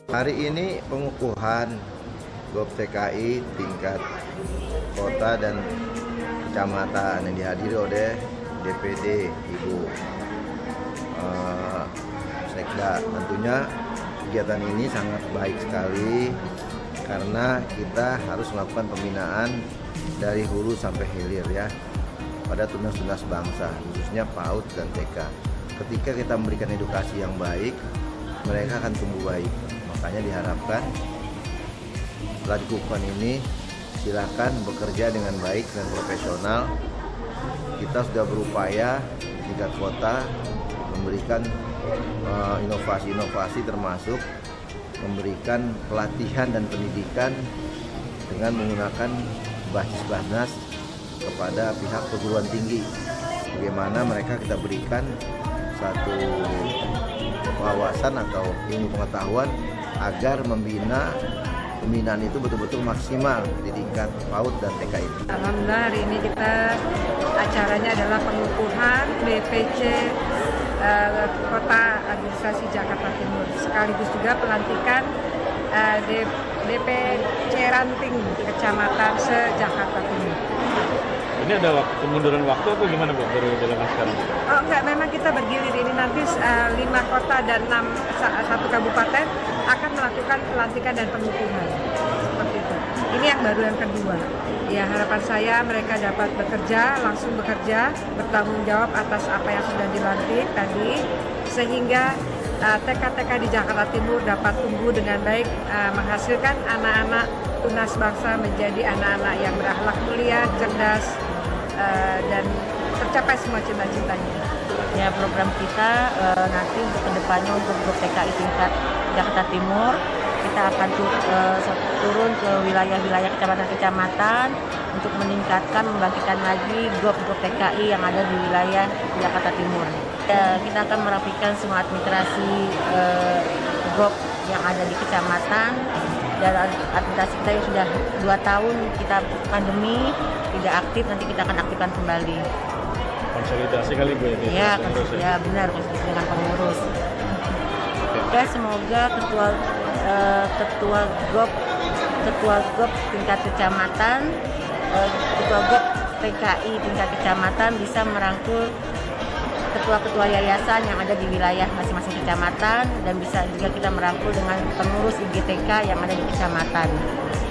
Hari ini pengukuhan GOP TKI tingkat kota dan kecamatan yang dihadiri oleh DPD Ibu Sekda. Tentunya kegiatan ini sangat baik sekali karena kita harus melakukan pembinaan dari hulu sampai hilir ya pada tunas-tunas bangsa, khususnya PAUD dan TK. Ketika kita memberikan edukasi yang baik, mereka akan tumbuh baik. Makanya diharapkan setelah dikukuhkan ini silakan bekerja dengan baik dan profesional. Kita sudah berupaya di tingkat kota memberikan inovasi-inovasi termasuk memberikan pelatihan dan pendidikan dengan menggunakan basis Basnas kepada pihak perguruan tinggi. Bagaimana mereka kita berikan satu wawasan atau ilmu pengetahuan agar pembinaan itu betul-betul maksimal di tingkat PAUD dan TK ini. Alhamdulillah hari ini acaranya adalah pengukuhan BPC Kota Administrasi Jakarta Timur, sekaligus juga pelantikan DPC Ranting Kecamatan se-Jakarta Timur. Ini ada kemunduran waktu atau gimana Bu dari dalam sekarang? Oh enggak, memang kita bergilir ini nanti 5 kota dan 1 kabupaten akan melakukan pelantikan dan pengukuhan. Seperti itu. Ini yang baru yang kedua. Ya, harapan saya mereka dapat langsung bekerja, bertanggung jawab atas apa yang sudah dilantik tadi, sehingga TK-TK di Jakarta Timur dapat tumbuh dengan baik, menghasilkan anak-anak tunas bangsa menjadi anak-anak yang berakhlak mulia, cerdas, dan tercapai semua cita-citanya. Ya, program kita nanti untuk kedepannya untuk GOP TKI tingkat Jakarta Timur, kita akan turun ke wilayah-wilayah kecamatan-kecamatan untuk meningkatkan, membangkitkan lagi GOP TKI yang ada di wilayah Jakarta Timur. Ya, kita akan merapikan semua administrasi GOP yang ada di kecamatan. Dan administrasi kita yang sudah 2 tahun kita pandemi tidak aktif, nanti kita akan aktifkan kembali. Konsolidasi kali Bu ya? Ya benar, konsolidasi dengan pengurus. Ya, semoga ketua GOP tingkat kecamatan, ketua GOP TKI tingkat kecamatan bisa merangkul ketua-ketua yayasan yang ada di wilayah masing-masing kecamatan, dan bisa juga kita merangkul dengan pengurus IGTK yang ada di kecamatan.